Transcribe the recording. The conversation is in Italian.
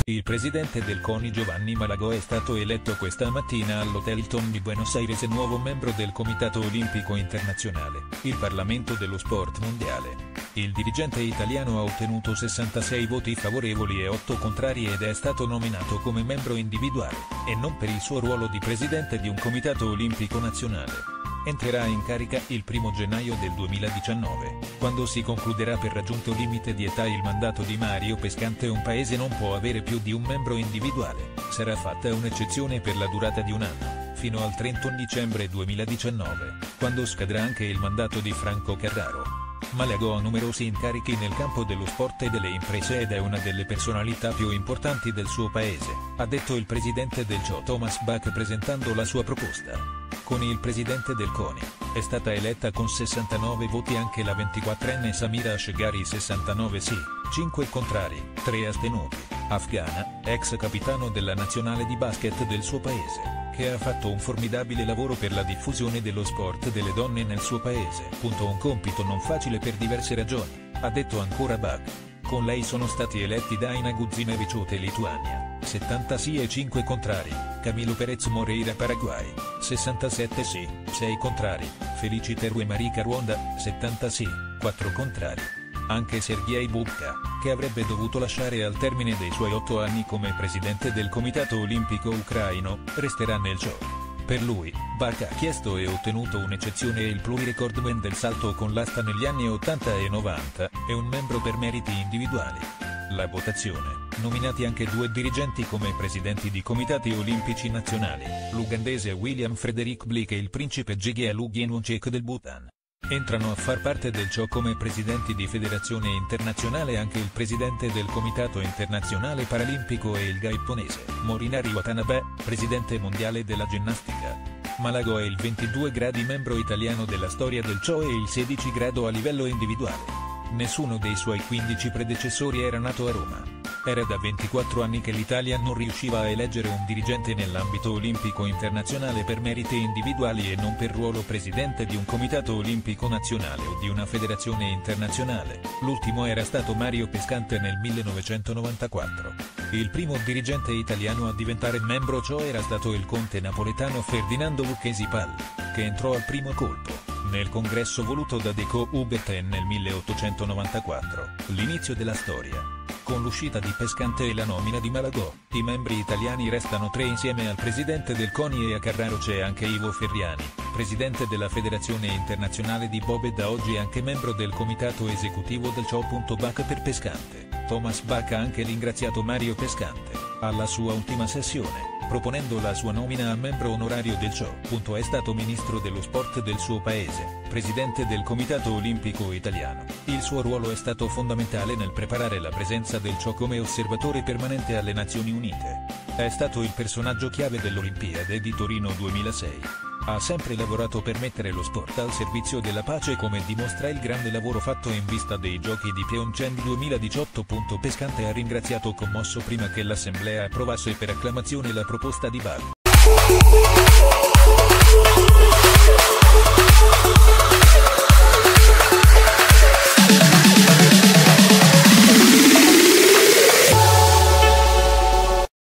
Il presidente del CONI Giovanni Malagò è stato eletto questa mattina all'Hotel Hilton di Buenos Aires nuovo membro del Comitato Olimpico Internazionale, il Parlamento dello Sport Mondiale. Il dirigente italiano ha ottenuto 66 voti favorevoli e 8 contrari ed è stato nominato come membro individuale, e non per il suo ruolo di presidente di un Comitato Olimpico Nazionale. Entrerà in carica il 1 gennaio del 2019, quando si concluderà per raggiunto limite di età il mandato di Mario Pescante. Un paese non può avere più di un membro individuale, sarà fatta un'eccezione per la durata di un anno, fino al 31 dicembre 2019, quando scadrà anche il mandato di Franco Carraro. Malagò ha numerosi incarichi nel campo dello sport e delle imprese ed è una delle personalità più importanti del suo paese, ha detto il presidente del CIO Thomas Bach presentando la sua proposta. Con il presidente del CONI, è stata eletta con 69 voti anche la 24enne Samira Asghari, 69 sì, 5 contrari, 3 astenuti, afghana, ex capitano della nazionale di basket del suo paese, che ha fatto un formidabile lavoro per la diffusione dello sport delle donne nel suo paese. Un compito non facile per diverse ragioni, ha detto ancora Bach. Con lei sono stati eletti Daina Gudzinevičiūtė Lituania, 70 sì e 5 contrari, Camilo Pérez Moreira Paraguay, 67 sì, 6 contrari, Felicité Ruemarica Ruanda, 70 sì, 4 contrari. Anche Sergej Bubka, che avrebbe dovuto lasciare al termine dei suoi 8 anni come presidente del Comitato Olimpico Ucraino, resterà nel CIO. Per lui, Bach ha chiesto e ottenuto un'eccezione e il plurirecordman del salto con l'asta negli anni 80 e 90, e un membro per meriti individuali. La votazione, nominati anche 2 dirigenti come presidenti di comitati olimpici nazionali, l'ugandese William Frederick Blake e il principe Jigme Ngusha del Bhutan. Entrano a far parte del CIO come presidenti di federazione internazionale anche il presidente del Comitato Internazionale Paralimpico e il giapponese Morinari Watanabe, presidente mondiale della ginnastica. Malagò è il 22 gradi membro italiano della storia del CIO e il 16 grado a livello individuale. Nessuno dei suoi 15 predecessori era nato a Roma. Era da 24 anni che l'Italia non riusciva a eleggere un dirigente nell'ambito olimpico internazionale per meriti individuali e non per ruolo presidente di un comitato olimpico nazionale o di una federazione internazionale. L'ultimo era stato Mario Pescante nel 1994. Il primo dirigente italiano a diventare membro CIO era stato il conte napoletano Ferdinando Lucchesi Palli, che entrò al primo colpo nel congresso voluto da Deco Uberten nel 1894, l'inizio della storia. Con l'uscita di Pescante e la nomina di Malagò, i membri italiani restano 3 insieme al presidente del CONI, e a Carraro c'è anche Ivo Ferriani, presidente della Federazione Internazionale di Bob e da oggi anche membro del comitato esecutivo del CIO. Bach per Pescante. Thomas Bach ha anche ringraziato Mario Pescante, alla sua ultima sessione, proponendo la sua nomina a membro onorario del CIO. È stato ministro dello sport del suo paese, presidente del Comitato Olimpico Italiano. Il suo ruolo è stato fondamentale nel preparare la presenza del CIO come osservatore permanente alle Nazioni Unite. È stato il personaggio chiave dell'Olimpiade di Torino 2006. Ha sempre lavorato per mettere lo sport al servizio della pace, come dimostra il grande lavoro fatto in vista dei Giochi di Pyeongchang 2018. Pescante ha ringraziato commosso prima che l'assemblea approvasse per acclamazione la proposta di Bach.